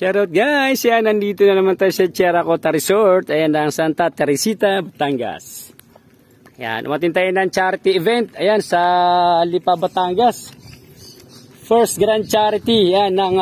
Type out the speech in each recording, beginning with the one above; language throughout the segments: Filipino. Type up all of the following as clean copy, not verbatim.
Shoutout guys, yan, nandito na naman tayo sa Cheracota Resort. Ayan ang Santa Teresita, Batangas. Ayan, umatin tayo ng charity event. Ayan, sa Lipa, Batangas. First grand charity, yan, ng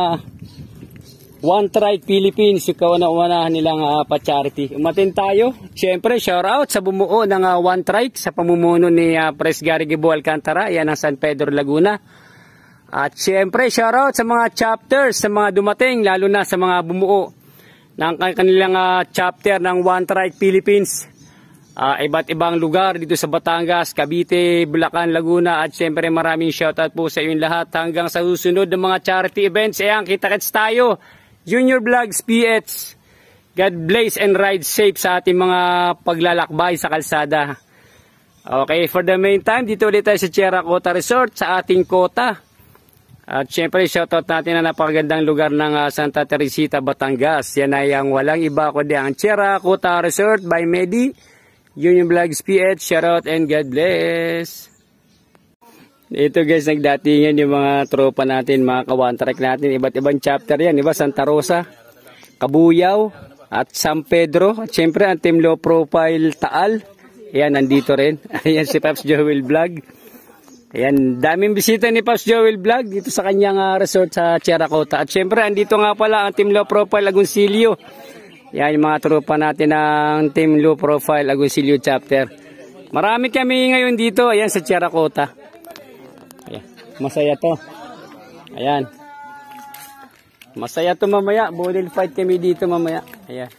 One Trike Philippines. Yung kauna-unahan nilang pa-charity. Umatin tayo. Siyempre, shoutout sa bumuo ng One Trike sa pamumuno ni Pres Gary Gibo Alcantara. Ayan ang San Pedro, Laguna. At syempre, shoutout sa mga chapters, sa mga dumating, lalo na sa mga bumuo ng kanilang chapter ng One Trike Philippines. Iba't ibang lugar dito sa Batangas, Cavite, Bulacan, Laguna. At syempre, maraming shoutout po sa inyong lahat hanggang sa susunod ng mga charity events. Ayan, kita-kits tayo. Junior Vlogs PH. God bless and ride safe sa ating mga paglalakbay sa kalsada. Okay, for the meantime, dito ulit tayo sa Cheracota Resort sa ating kota. At syempre, shoutout natin na napakagandang lugar ng Santa Teresita, Batangas. Yan ay ang walang iba kundi ang Cheracota Resort by Medi, Junior Vlogs PH. Shoutout and God bless. Ito guys, nagdatingan yung mga tropa natin, mga ka-one track natin. Iba't ibang chapter yan, diba? Santa Rosa, Cabuyao, at San Pedro. At syempre, ang Team Low Profile Taal. Ayan, nandito rin. Ayan si Pops Joel Vlog. Ayan, daming bisita ni Pops Joel Vlog dito sa kanyang resort sa Cheracota. At syempre, andito nga pala ang Team Low Profile Agoncillo. Yan, yung mga tropa natin ng Team Low Profile Agoncillo chapter. Marami kami ngayon dito, ayan, sa Cheracota. Ayan, masaya to. Ayan. Masaya to mamaya. Bodil fight kami dito mamaya. Ayan.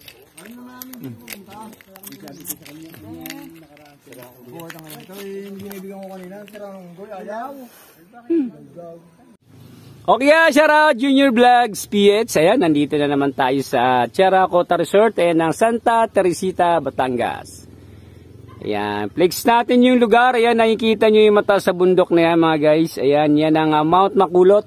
Okay, shoutout Junior Vlogs PH. Ayan, nandito na naman tayo sa Cheracota Resort. Ayan, ng Santa Teresita, Batangas. Ayan, flex natin yung lugar. Ayan, nakikita nyo yung mata sa bundok na yan mga guys. Ayan, yan ang Mount Makulot.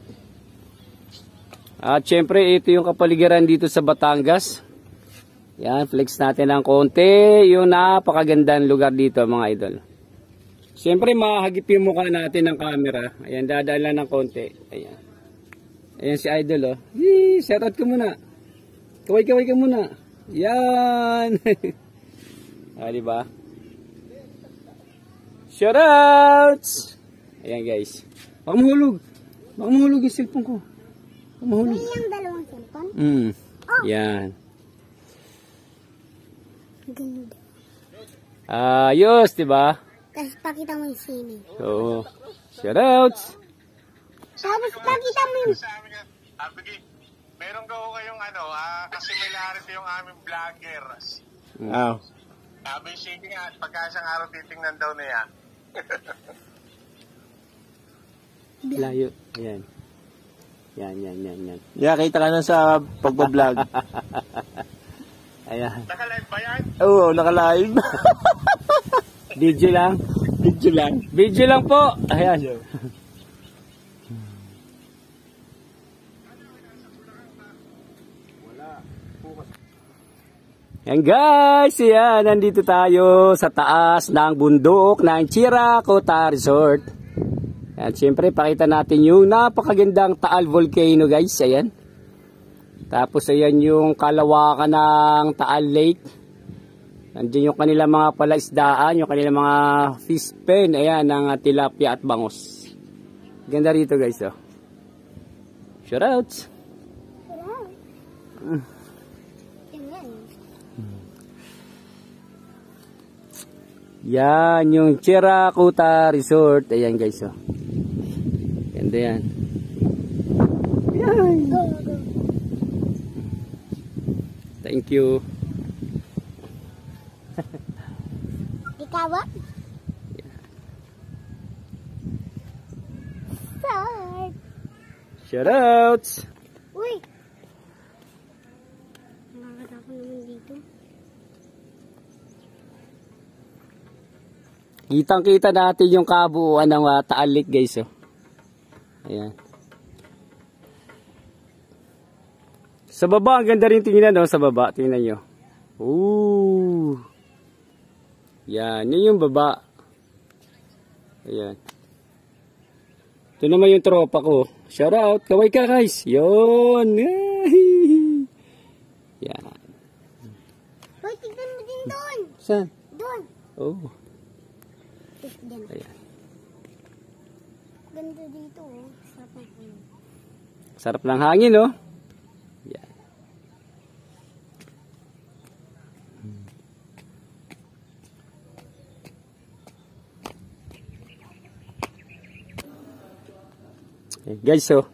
At syempre, ito yung kapaligiran dito sa Batangas. Ayan, flex natin ng konti. Yung napakagandang lugar dito mga idol. Siyempre, mahagip yung mukha natin ng camera. Ayan, dadaan lang ng konti. Ayan. Ayan si Idol, oh. Yee, shoutout ka muna. Kaway-kaway ka muna. Yan. Diba? Shoutouts! Ayan, guys. Baka mahulog. Baka mahulog yung cellphone ko. Baka mahulog. May yung dalawang cellphone? Oh. Yan. Ganda. Ayos, diba? Tapos pakita mo yung sini. Oo. Shoutouts! Tapos pakita mo yung... Meron ko kayong kasi may larito yung aming vlogger. Sabi sige nga, pagka isang araw titingnan daw na yan. Layo. Ayan. Yan. Yeah, kita ka na sa pagbablog. Ayan. Naka-live ba yan? Oo, naka-live. Video lang. Video lang po. Ayan. Yan guys, yan, nandito tayo sa taas ng bundok ng Cheracota Resort. Yan, siyempre pakita natin yung napakagandang Taal Volcano guys, ayan. Tapos ayan yung kalawakan ng Taal Lake. Nandiyan yung kanilang mga palaisdaan, yung kanilang mga fish pen, ayan, ng tilapia at bangus. Ganda rito guys, oh. Shoutouts! Yan, yung Cheracota Resort. Ayan guys, oh. Ganda yan. Yan. Thank you. Ikaw ba? Start. Shoutouts! Uy! Nakakata ko naman dito. Kitang-kita natin yung kabuuan ng Taal Lake guys, oh. Ayan. Sa baba, ang ganda rin tingnan, no? Sa baba, tingnan nyo. Ooh. Yan, yun yung baba. Ayan. Ito naman yung tropa ko. Shout out, kaway ka guys. Yun. Yan. Uy, tignan mo din doon. Saan? Doon. Oh. Tignan. Ayan. Ganda dito, oh. Sarap na yun. Sarap ng hangin, oh. Yan. Okay, guys, so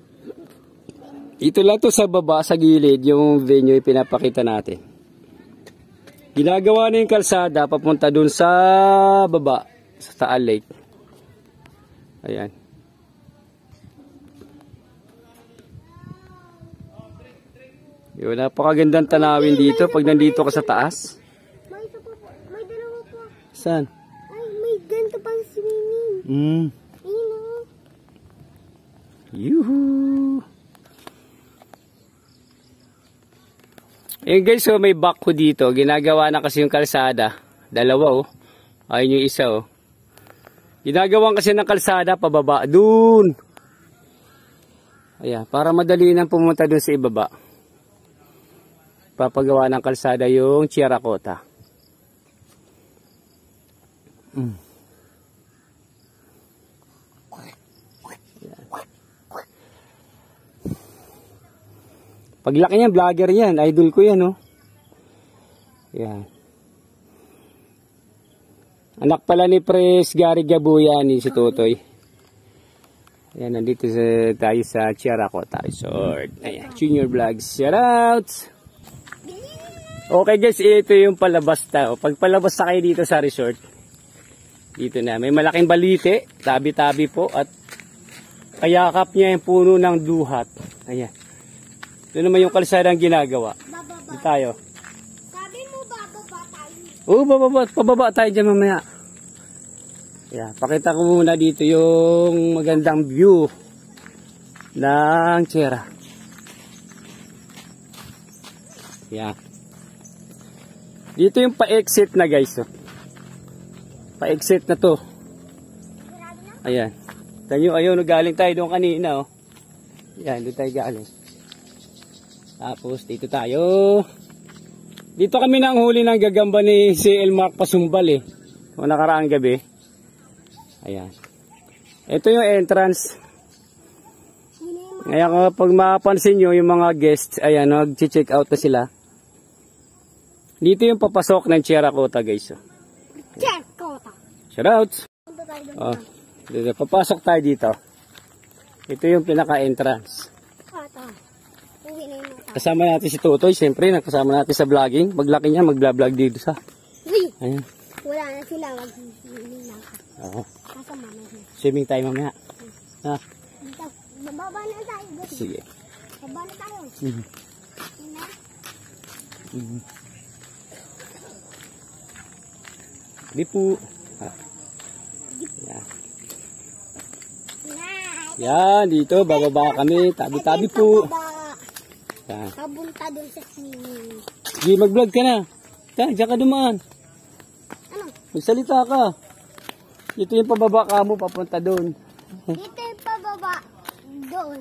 ito lang to sa baba, sa gilid, yung venue yung pinapakita natin. Ginagawa na yung kalsada papunta dun sa baba, sa Taal Lake. Ayan. Yun, napakagandang tanawin dito pag nandito ka sa taas. May isa pa po. May dalawa pa. Saan? Ay, may ganito pang swimming. Ayun, oh. Yuhu! Eh guys, so may backhoe dito. Ginagawa na kasi yung kalsada. Dalawa, oh. Ayun yung isa, oh. Ginagawa kasi ng kalsada pababa. Dun! Ayan, para madali nang pumunta dun sa ibaba. Papagawa ng kalsada yung Chiracota. Paglaki niyan, vlogger yan. Idol ko yan, oh. Yan. Anak pala ni Pres Gary Gabuyan, si Tutoy. Ayan, nandito tayo sa Chiracota Resort. Ayan, Junior Vlogs. Shoutouts! Okay guys, ito yung palabas tayo. Pag palabas na kayo dito sa resort, dito na. May malaking balite, tabi-tabi po, at kayakap niya yung puno ng duhat. Ayan. Ito naman yung kalsada ang ginagawa. Bababa. Dito tayo. Sabi mo bababa tayo. Oo, pababa tayo dyan mamaya. Ayan, pakita ko muna dito yung magandang view ng Chera. Ayan. Dito yung pa-exit na guys. Oh. Pa-exit na to. Ayan. Tanyo, ayun, galing tayo doon kanina. Oh. Ayan, doon tayo galing. Tapos dito tayo. Dito kami nang huli ng gagamba ni si Elmark Pasumbal eh. O nakaraang gabi. Ayan. Ito yung entrance. Ngayon kapag mapapansin nyo yung mga guests, ayan, nag-check out na sila. Dito yung papasok ng Chiracota guys. Chiracota. Shoutouts. Punta tayo doon. Oh, dito, papasok tayo dito. Ito yung pinaka-entrance. Ata. Uwi na yung mata. Kasama natin si Tutoy, siyempre nakasama natin sa vlogging. Maglaki niya, mag-vlog dito sa. Uy! Ayan. Wala na sila. Mag-swimming na ako. Oo. Kasama na sila. Swimming tayo mamaya. Ha? Dito. Bababa na tayo. Dito. Sige. Bababa na tayo. Mhm. Yun na. Mhm. Di po. Ha. Yan. Nice. Yan, dito, bababa kami. Tabi-tabi po. Bababa. Yan. Papunta doon sa swimming. Sige, mag-vlog ka na. Diyan ka dumaan. Ano? Magsalita ka. Ito yung pababa ka mo, papunta doon. Dito yung pababa. Doon.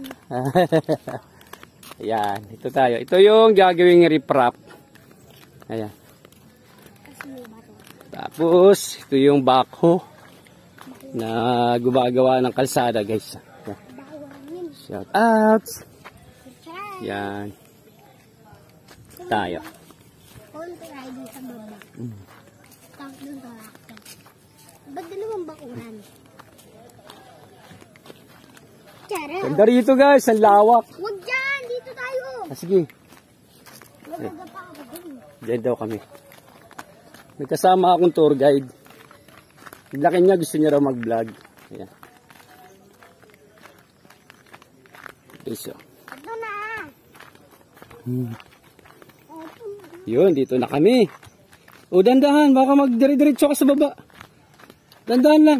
Ayan, ito tayo. Ito yung gagawing riprap. Ayan. Kasi may bato. Tapos, ito yung backhoe na gumagawa ng kalsada, guys. Ayan. Bawangin. Shout out. Try. Yan. Tayo. Konti tayo dun sa baba. Tapos dun sa lakad. Ba't dalawang bakuran? Tara. Ganda rito, guys. Ang lawak. Huwag dyan! Dito tayo! Sige. Nagaga pa ako dun. Diyan daw kami. May kasama akong tour guide. Laki niya, gusto niya raw mag-vlog. Ayan. Ito. Ito na! Yun, dito na kami. O, dandahan. Baka magdire-diretso ka sa baba. Dandahan lang.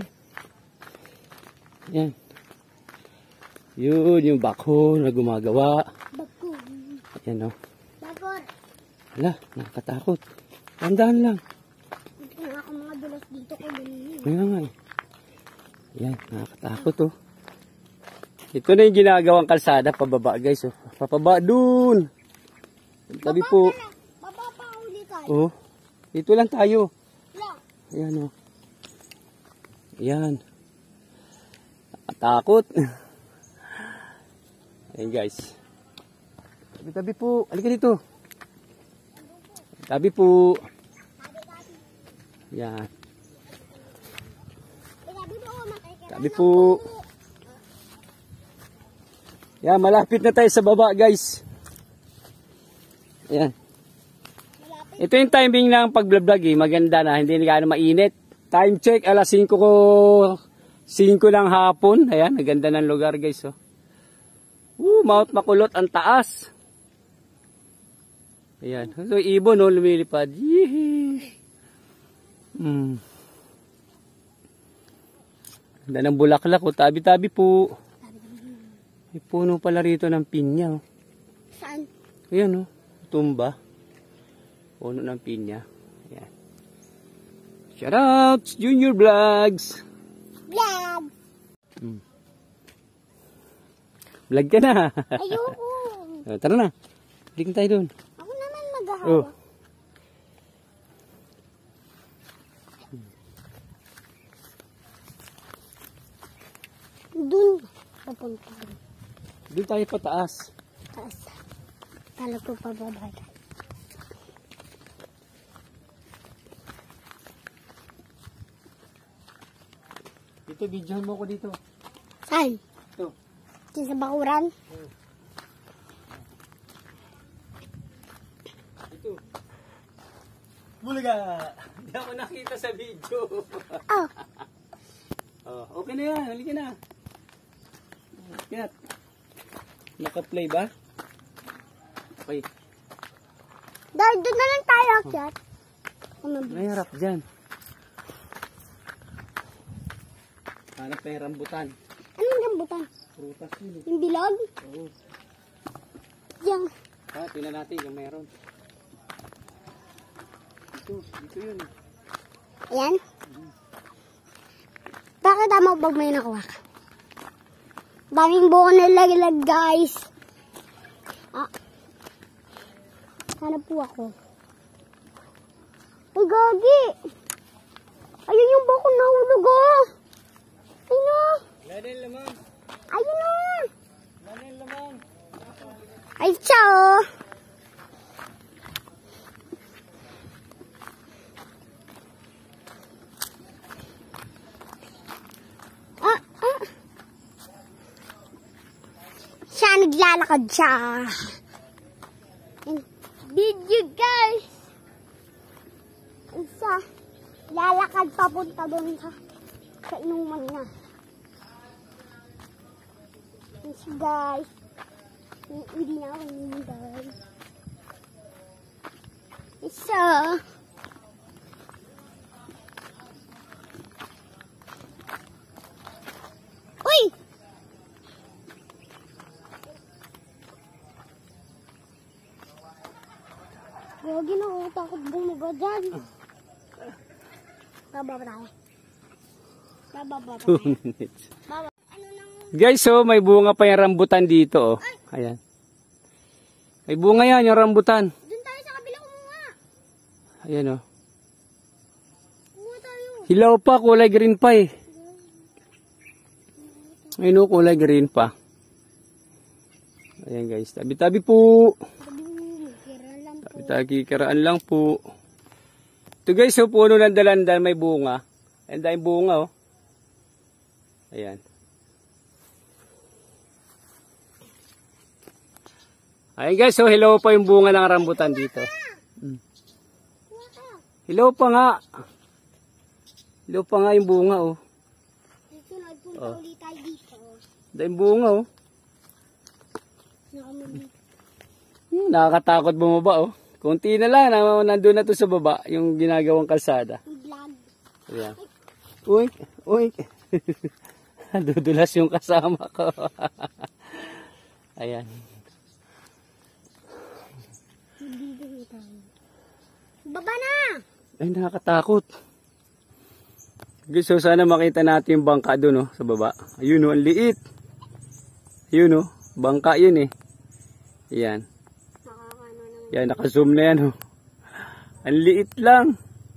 Yan. Yun, yung backhoe na gumagawa. Bakor. Ayan o. Bakor. Wala, nakakatakot. Dandahan lang. Ito na ako mga dulas dito ko ganun. Kaya nga eh. Yan, nakakatakot oh. Ito na yung ginagawang kalsada pababa guys oh. Papaba dun. Tabi po. Baba pa uli tayo. Oh. Dito lang tayo. La. Ayan oh. Ayan. Takot. Ayan guys. Tabi po. Halika dito. Tabi po. Ayan. Tabi po. Ayan, malapit na tayo sa baba guys. Ayan. Ito yung timing ng pag-vlog eh. Maganda na. Hindi na gaano mainit. Time check. Alas 5 ng hapon. Ayan. Naganda ng lugar guys. Oh. Mount Makulot. Ang taas. Ayan. So, ibon oh. Lumilipad. Yee. Ganda ng bulaklak oh. Tabi-tabi po. May puno pala rito ng pinya oh. Saan? Ayan oh. Tumba. Puno ng pinya. Ayan. Shoutouts! Junior Vlogs! Vlog! Vlog ka na. Ayoko. Tara na. Balik tayo dun. Ako naman maghahawa. Oh. Dun. Papunta. Doon tayo pataas. Taas. Kala ko pababa. Dito, videohan mo ko dito. Saan? Ito. Dito sa bakuran? Ito. Bulaga! Hindi ako nakita sa video. Oh. Oh, okay na yan. Halika na. Kaya. Naka-play ba? Okay. Dahil doon na lang tayo, Akyat. May harap dyan. Hanap na yung rambutan. Anong rambutan? Prutas yun eh. Yung bilog? Oo. Yung... Tingnan natin yung meron. Dito yun eh. Ayan? Bakit tama pag may nakuha ka? Daming buko na laglag, guys. Ah. Hanap po ako. Ay, gagi! Ayun yung buko na hulog, oh! Ayun, oh! Lanin lamang. Ayun, oh! Lanin lamang. Ay, ciao! Siya naglalakad siya. Video guys. Isa. Lalakad papunta doon sa inuman niya. Yes guys. Hindi na ako inuman guys. Isa. Uy! Huwag na ako takot bumuga dyan. Bababa tayo. Bababa tayo. 2 minutes. Baba. Ano nang... Guys, so may bunga pa yung rambutan dito. Oh. Ayan. May bunga yan, yung rambutan. Doon tayo sa kabila kumuha. Ayan oh. Kumuha tayo. Hilaw pa, kulay green pa eh. Ayun oh, kulay green pa. Ayan guys, tabi-tabi po. Tabi-tabi lang po. Ito guys, so puno ng dalandan, may bunga. Ayan dahil bunga oh. Ayan. Ayan guys, so hilaw pa yung bunga ng rambutan dito. Hilaw pa nga. Hilaw pa nga yung bunga oh. Sunod punta ulit tayo dito. Dahil bunga oh. Nakakatakot bumaba oh. Kunti na lang, nandun na to sa baba, yung ginagawang kalsada. Vlog. Ayan. Uy, uy. Dudulas yung kasama ko. Ayan. Baba na! Ay, nakakatakot. Guys, so sana makita natin yung bangka doon oh, sa baba. Ayun oh, ang liit. Ayun oh, bangka yun eh. Ayan. Yan, naka-zoom na yan. Oh. Ang liit lang.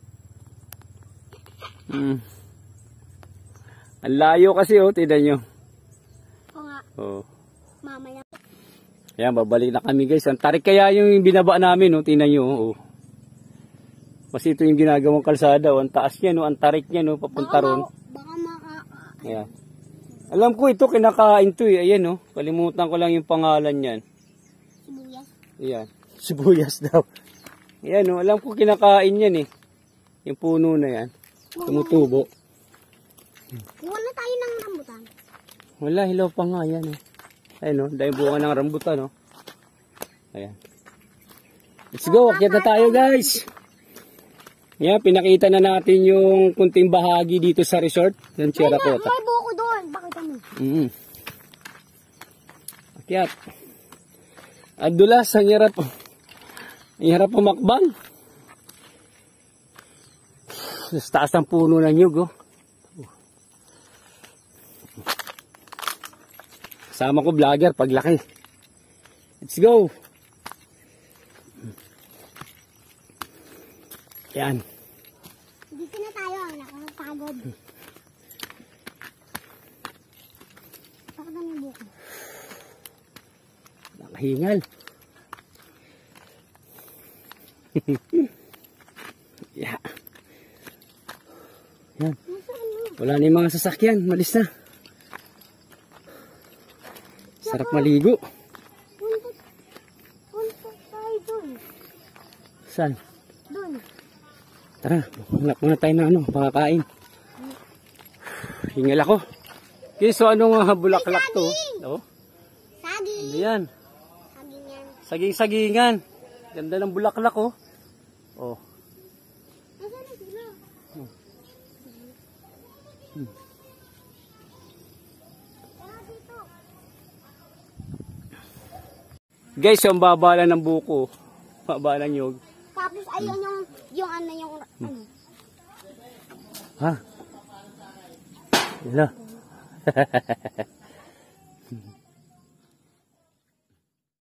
Ang layo kasi, oh. Tignan nyo. Oo nga. Oh. Mamaya. Yan, babalik na kami guys. Ang tarik kaya yung binaba namin, oh. Tignan nyo, oh. Kasi ito yung ginagawang kalsada, oh. Ang taas niya, no. Ang tarik niya, no. Papunta ron. Baka Ayan. Alam ko ito, kinakain to eh. Ayan, oh. Kalimutan ko lang yung pangalan niyan. sibuyas. Ayan. Sibuyas daw. Ayan, oh. Alam ko kinakain yan eh. Yung puno na yan. Tumutubo. Wala tayo ng rambutan. Wala, hilaw pa nga yan eh. Ayan, oh. Dahil bunga ng rambutan, oh. Ayan. Let's go. Akyat na tayo, guys. Ayan, pinakita na natin yung kunting bahagi dito sa resort. Yung Cheracota. May buko doon. Bakit kami? Akyat. At dulas, ang hirap. Ang hirap pumakbang. Sa taas ang puno ng nyug, oh. Kasama ko vlogger paglaki. Let's go. Yan. Dito na tayo. Nakakapagod. Bakit kami buko? Nakahingal. Yeah. Yan. Wala na yung mga sasakyan. Malis na. Sarap maligo. Punta tayo doon. Saan? Doon. Tara, hanap muna tayo na pakakain. Hingal ako. Okay, so anong bulaklak to? Oh, Saging. ano yan? Saging yan. Saging-sagingan. Ganda ng bulaklak, oh. Oh. Nasaan na sila? Tara dito. Guys, yung baba lang ng buko. Baba ng nyug. Tapos ayun yung ano. Ha? Hello.